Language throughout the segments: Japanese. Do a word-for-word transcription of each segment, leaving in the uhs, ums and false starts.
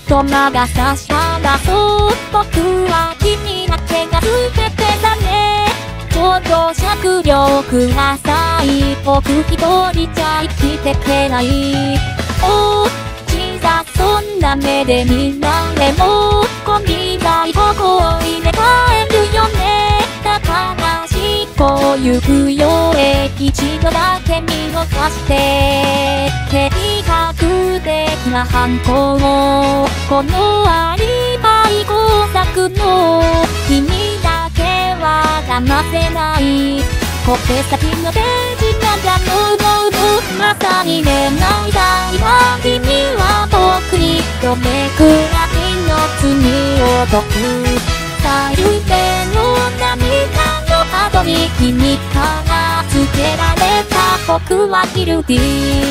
と魔が差し離そう。僕は君だけが全てだね。ちょっと酌量ください。僕一人じゃ生きてけない。おう、小さそんな目で見られもこみない方向にね帰るよね。だからしこう行くよへ一度だけ見逃して計画的な犯行をこのアリバイ工作の君だけは騙せない小手先の手品じゃのうのうまさにねないだいは君は僕にどめくらいの罪を解く最低の涙の後に君からつけられた僕はギルティ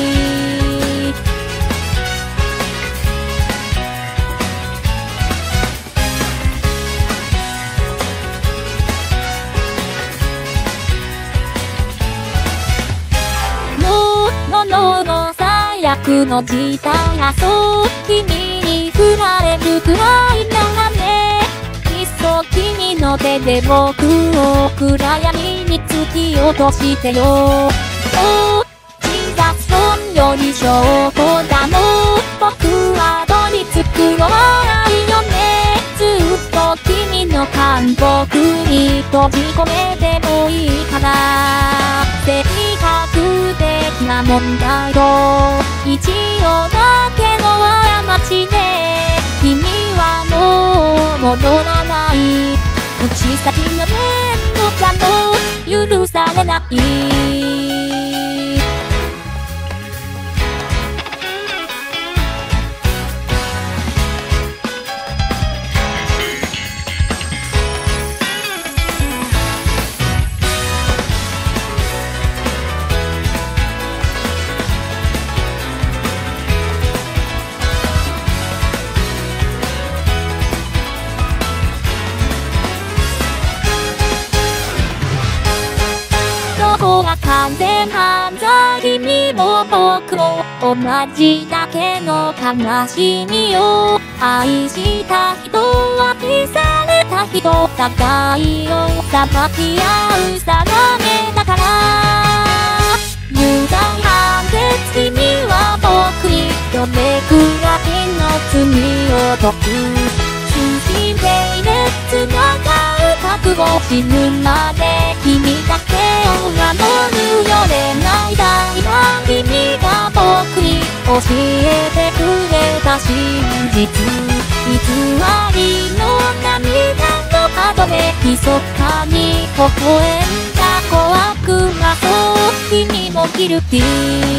ののの最悪の事態がそう君に振られるくらいならねいっそ君の手で僕を暗闇に突き落としてよお小さそんより証拠だもん僕は取り繕わないよねずっと君の監獄に閉じ込めてもいいから性格的な問題と一応だけの過ちで君はもう戻らない口先の面のかも許されない完全犯罪君も僕も同じだけの悲しみを愛した人は愛された人互いを裁き合う定めだから有罪判決君は僕にどれくらいの罪を解く通信で列が覚悟死ぬまで君だけを守るよれない大は君が僕に教えてくれた真実偽りの涙の後で密かに微笑んだ小悪魔そう君もギルティ